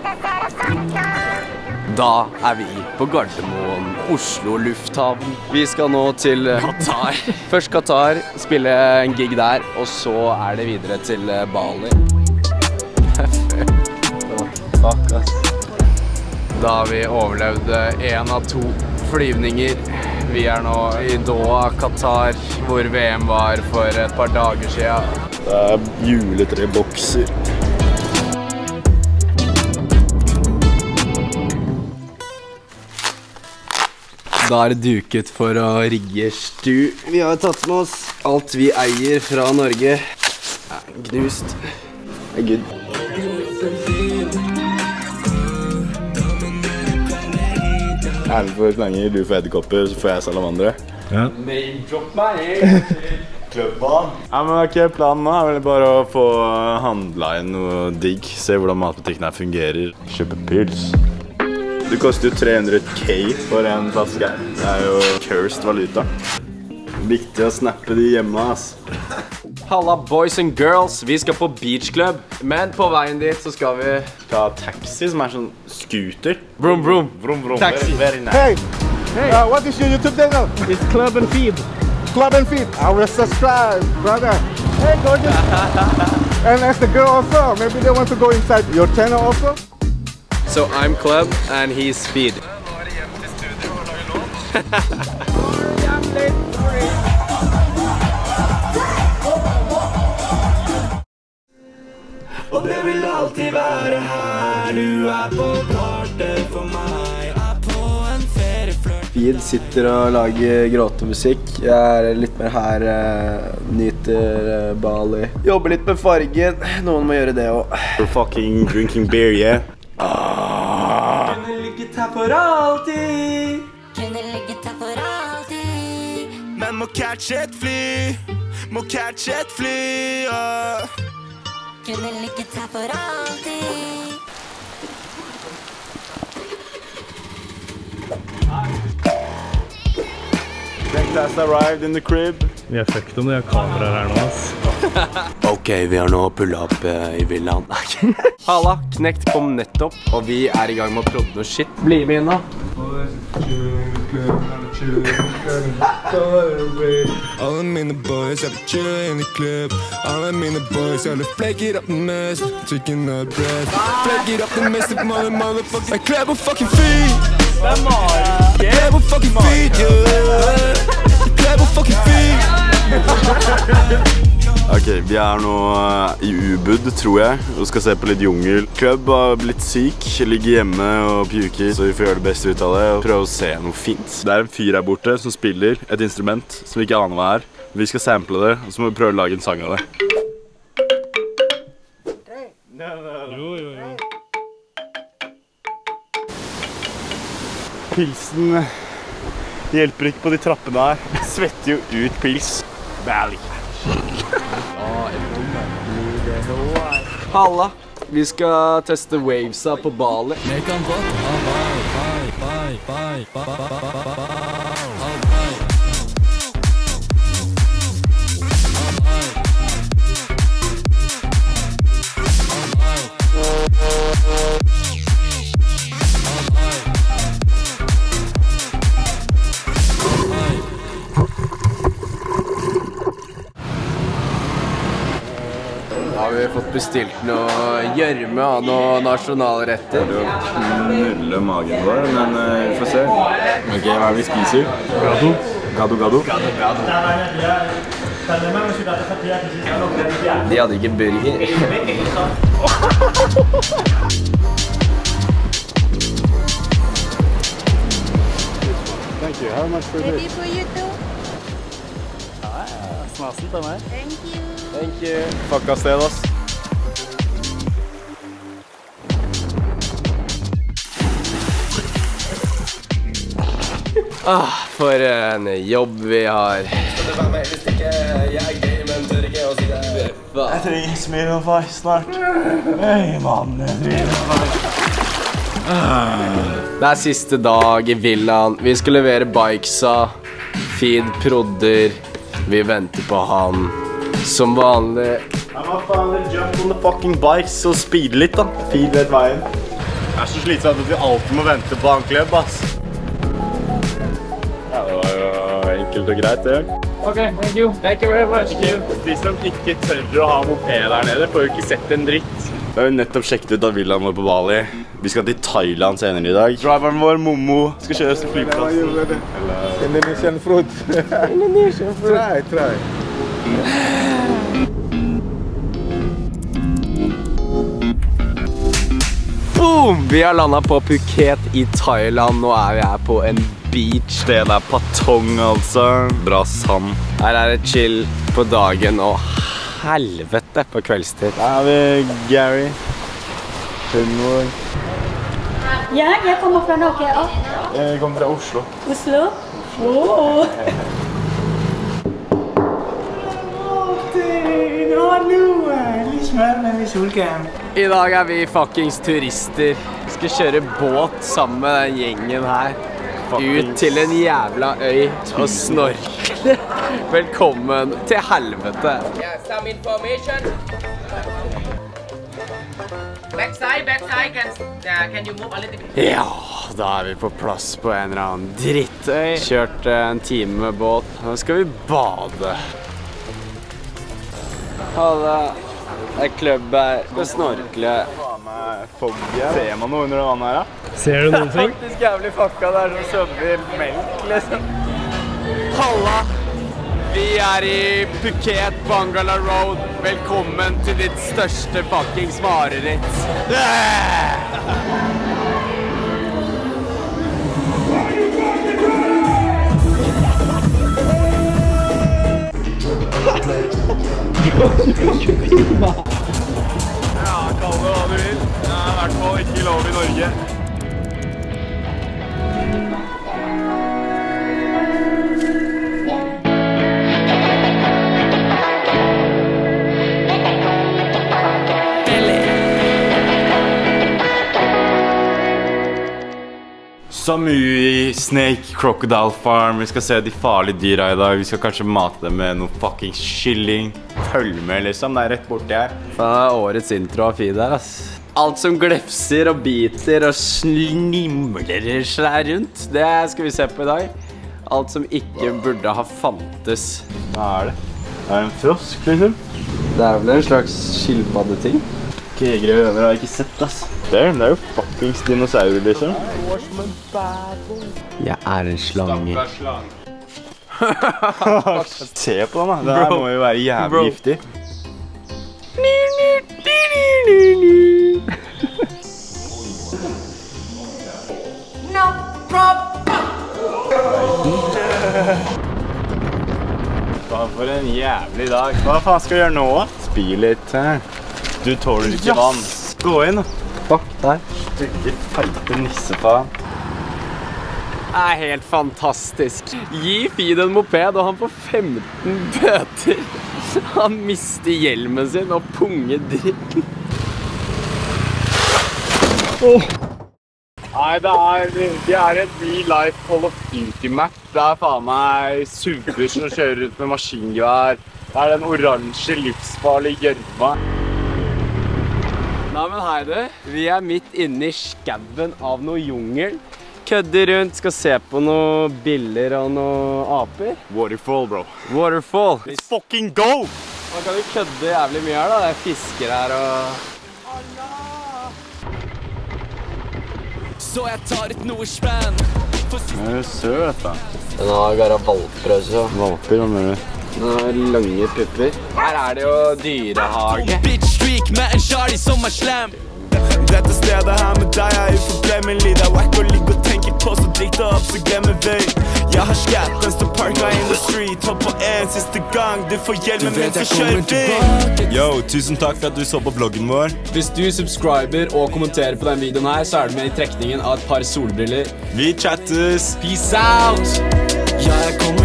Da vi på Gardermoen, Oslo lufthavn. Vi skal nå til Qatar. Først Qatar, spille en gig der, og så det videre til Bali. Fuck, ass. Da har vi overlevd 1 av 2 flyvninger. Vi nå i Doha, Qatar, hvor VM var for et par dager siden. Det juletre-bokser. Da det duket for å rigge stu. Vi har tatt med oss alt vi eier fra Norge. Knust. Det good. Vi får slanger, du får edderkopper, så får jeg salamandre. Ja. Name drop meg. Klubban. Ja, men ok, planen nå vel bare å få handla inn noe digg. Se hvordan matbutikken her fungerer. Kjøpe pils. Det koster jo 300k for en flaske. Det jo cursed valuta. Viktig å snappe de hjemme, ass. Halla boys and girls, vi skal på beach club. Men på veien dit så skal vi Ta taxi som sånn scooter. Vroom vroom. Vroom, vroom. Taxi. Very nice. Hey, what is your YouTube channel? It's Club and Feed. Club and Feed. I will subscribe, brother. Hey, gorgeous. And as the girl also, maybe they want to go inside your channel also. So I'm Club and he's Feed. Og det vil alltid være her. Du på kartet for meg. På en ferieflørt. Feed sitter og lager gråtemusikk. Jeg litt mer her, nyter Bali. Jobber litt med fargen. Noen må gjøre det også. We're fucking drinking beer, yeah. Kunne ligget her for alltid. Kunne ligget her for alltid. Men må catche et fly. Må catche et fly, Kunne ligget her for alltid. Drink has arrived in the crib. Vi fucked om det kameraer her nå, ass. Ok, vi har nå pullet opp i villaen. Halla, Knekt kom nettopp, og vi i gang med å prodde noe shit. Bli med inn da. Alle mine boys chillin' in the club. Alle mine boys flake it up the mess. Chicken up bread. Flake it up the mess. Motherfucking club og fucking feed. Club og fucking feed, yeah. Club og fucking feed. Ok, vi nå i Ubud, tror jeg, og skal se på litt jungel. Club har blitt syk, ligger hjemme og puker, så vi får gjøre det beste ut av det og prøve å se noe fint. Det en fyr her borte som spiller et instrument som vi ikke aner hva Vi skal sample det, og så må vi prøve å lage en sang av det. Jo. Pilsen hjelper ikke på de trappene her. Svetter jo ut pils. Bally. Halla, vi skal teste wavesa på Bali. Har vi fått bestilt noe gjørme av noen nasjonalretter? Det knulle magen vår, men vi får se. Ok, hva vi spiser? Gado. Gado. De hadde ikke burger. Thank you. How much for this? Ready for you too? Snasen til meg. Thank you. Thank you. Fuck av sted, ass. For en jobb vi har. Jeg trenger smil og far snart. Hei, mann. Det siste dag i villaen. Vi skal levere bikesa. Feed prodder. Vi venter på han. Som vanlig. Ja, hva faen, jump on the fucking bikes og speede litt da. Feed vet veien. Det så slitsomt at vi alltid må vente på anklubb, ass. Ja, det var jo enkelt og greit, det. Ok, thank you. Thank you very much. De som ikke tør å ha moped der nede, får jo ikke sett en dritt. Vi har jo nettopp sjekket ut av villaen vår på Bali. Vi skal til Thailand senere i dag. Driveren vår, Momo, skal kjøre oss til flyplassen. Indonesian fruit. Indonesian fruit. Try. Boom! Vi har landet på Phuket i Thailand. Nå er vi her på en beach. Det er Patong, altså. Bra sand. Her er det chill på dagen og helvete på kveldstid. Der har vi Gary. Hunden vår. Ja, jeg kommer fra Norge også. Jeg kommer fra Oslo. Oslo? Wow. I dag er vi fuckings turister. Vi skal kjøre båt sammen med den gjengen her. Ut til en jævla øy og snorkle. Velkommen til helvete. Yeah, some information. Backside, can you move a little bit? Ja, da er vi på plass på en eller annen drittøy. Kjørt en time med båt. Nå skal vi bade. Ha det. Det er klubb her. Skal snorkle. Ser man noe under det vannet her, da? Ser du noen ting? Faktisk jævlig fucka der som sømmer melk, liksom. Halla! Vi er i Phuket, Bangala Road. Velkommen til ditt største fuckings mareritt. Ja, kall det hva du vil. Det er i hvert fall ikke lov i Norge. Samui, Snake, Crocodile Farm. Vi skal se de farlige dyra i dag. Vi skal kanskje mate dem med noe fucking kylling. Følg med, liksom. Det er rett borti her. Det er årets intro av feed her, ass. Alt som glefser og biter og snimler seg rundt, det skal vi se på i dag. Alt som ikke burde ha fantes. Hva er det? Det er en frosk, liksom. Det er vel en slags skilpaddeting. Kegre øver har jeg ikke sett, ass. Det er jo fuckings dinosaurer, liksom. Jeg er en slange. Se på den, da. Det her må jo være jævlig giftig. No problem. Faen for en jævlig dag. Hva faen skal vi gjøre nå? Spy litt her. Du tåler ikke vann. Gå inn, da. Fuck der. Stygge, feite nissefaen. Det er helt fantastisk. Gi Feed en moped, og han får 15 bøter. Han mister hjelmen sin og punger dritten. Nei, det er et real life Call of Duty-map. Det er faen meg super som kjører ut med maskingevær. Det er den oransje livsfarlige gjørma. Nei, men hei du. Vi er midt inne i skauen av noe jungel. Kødder rundt, skal se på noen biller og noen aper. Waterfall, bro. Waterfall. Let's fucking go! Man kan jo kødde jævlig mye her da. Det er fisker her og... Så jeg tar et noe spenn. Den er jo søt, da. Den har gara valper også. Valper, hva mener du? Den har lange pupper. Her er det jo dyrehage. Bitch streak med en shawty som er slem. Dette stedet her med deg er uforglemmelig. Det er wack å ligge og tenke på, så drikk det opp, så glemmer vi. Jeg har skatt, den står parka in the street. Hopp på en siste gang, du får hjelmen min, så kjører vi. Yo, tusen takk for at du så på vloggen vår. Hvis du subscriber og kommenterer på den videoen her, så er du med i trekningen av et par solbriller. Vi chattes! Peace out! Jeg kommer